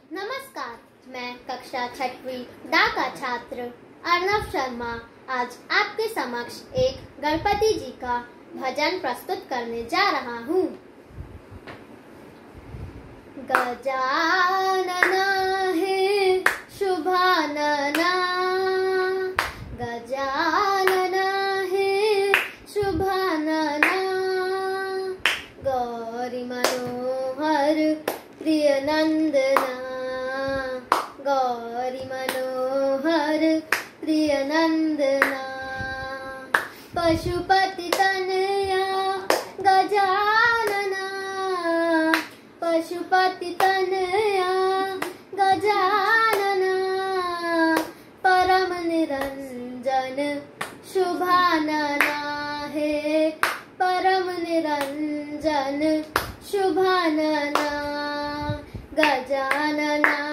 नमस्कार, मैं कक्षा 6वीं डा का छात्र अर्नव शर्मा आज आपके समक्ष एक गणपति जी का भजन प्रस्तुत करने जा रहा हूँ। गजानन हे शुभानना, गजानन हे शुभानना, गौरी मनोहर प्रिय नंदना, गौरी मनोहर प्रिय नंदना, पशुपति तनया गजानना, पशुपति तनया गजानना, परम निरंजन शुभानना हे, परम निरंजन शुभानना, गजानना